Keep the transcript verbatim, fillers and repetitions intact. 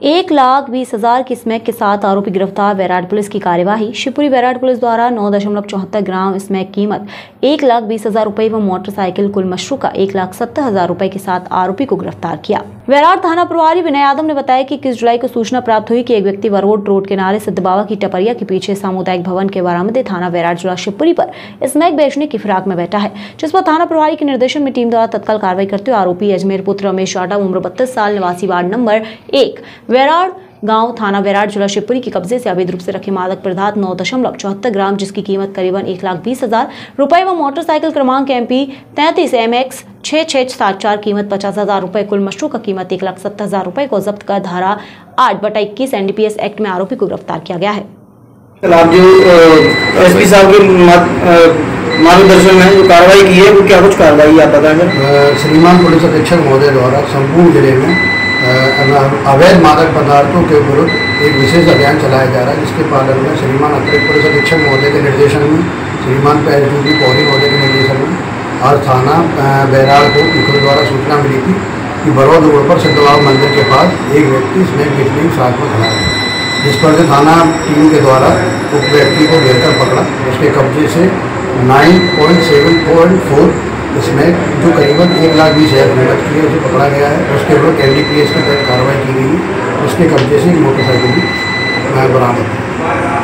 एक लाख बीस हजार की स्मैक के साथ आरोपी गिरफ्तार। बैराड पुलिस की कार्यवाही। शिवपुरी बैराड पुलिस द्वारा नौ दशमलव चौहत्तर ग्राम स्मैक कीमत एक लाख बीस हजार रुपए व मोटरसाइकिल कुल मशरूका एक लाख सत्तर हजार रुपए के साथ आरोपी को गिरफ्तार किया। बैराड थाना प्रभारी विनय यादव ने बताया कि इक्कीस जुलाई को सूचना प्राप्त हुई कि एक व्यक्ति वरोड रोड किनारे सिद्ध बाबा की टपरिया के पीछे सामुदायिक भवन के बरामदे थाना बैराड जिला शिवपुरी पर स्मैक बेचने की फिराक में बैठा है, जिस पर थाना प्रभारी के निर्देशन में टीम द्वारा तत्काल कार्रवाई करते हुए आरोपी अजमेर पुत्र रमेश यादव उम्र बत्तीस साल निवासी वार्ड नंबर एक बैराड गांव थाना बैराड जिला शिवपुरी के कब्जे से अवैध रूप से रखे मादक पदार्थ नौ दशमलव चौहत्तर ग्राम जिसकी कीमत करीबन एक लाख बीस हजार रुपए व मोटरसाइकिल क्रमांक एम पी तैंतीस एम एक्स छह छह सात चार कीमत पचास हजार रुपए कुल मशरू का कीमत एक लाख सत्तर हजार रुपए को जब्त कर धारा आठ बटा इक्कीस N D P S act में आरोपी को गिरफ्तार किया गया है। एस पी साहब के मार्गदर्शन में जो कार्रवाई की है वो क्या कुछ कार्रवाई आप बताएंगे? श्रीमान पुलिस अधीक्षक महोदय द्वारा संपूर्ण जिले में अवैध मादक पदार्थों के विरुद्ध एक विशेष अभियान चलाया जा रहा है, जिसके पालन में श्रीमान अतिरिक्त पुलिस अधीक्षक महोदय के निर्देशन में श्रीमान एस डी पी पौड़ी महोदय के निर्देशन में आज थाना बैराड को मुख्य द्वारा सूचना मिली थी कि बरौद रोड पर सिद्ध बाबा मंदिर के पास एक व्यक्ति स्मैक बेचने की साथ में खड़ा है, जिस पर से थाना टीम के द्वारा उस व्यक्ति को घेरकर पकड़ा। उसके कब्जे से nine point seven point four इसमें जो करीबन एक लाख बीस हज़ार कीमत की है उसे पकड़ा गया है। उसके विरुद्ध एन डी पी एस के तहत कार्रवाई की गई। उसके कब्जे से मोटरसाइकिल भी बरामद है।